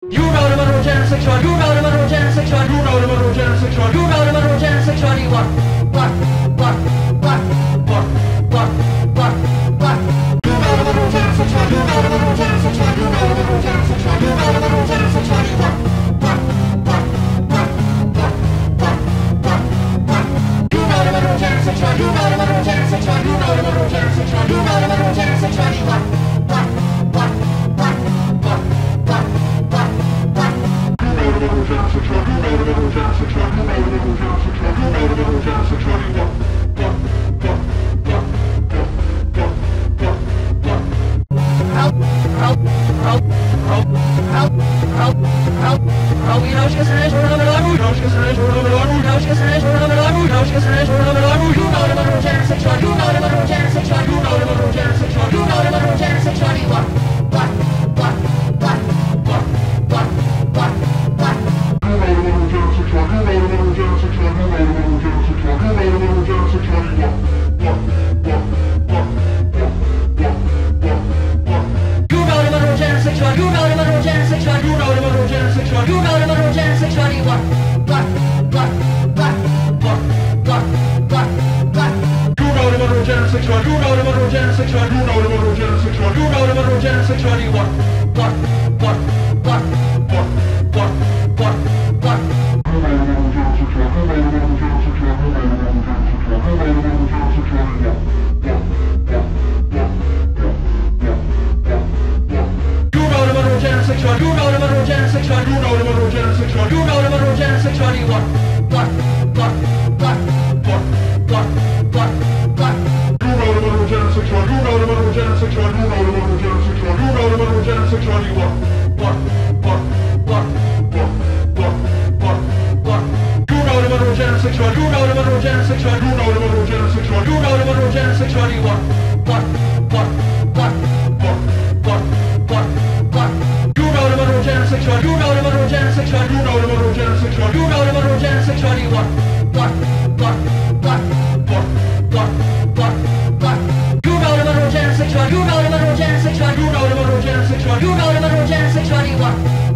You know the monogen sexual, you know the monogen sexual, you know the monogen sexual, you know the monogen sexual, you what? You know the monogen sexual, you know the monogen sexual, you know the monogen sexual, you know the monogen sexual, you what? You know the monogen sexual, you know the monogen sexual, you know the monogen sexual, you know the monogen sexual, you what? You know the monogen sexual, you know the monogen sexual, you know the monogen sexual, you what?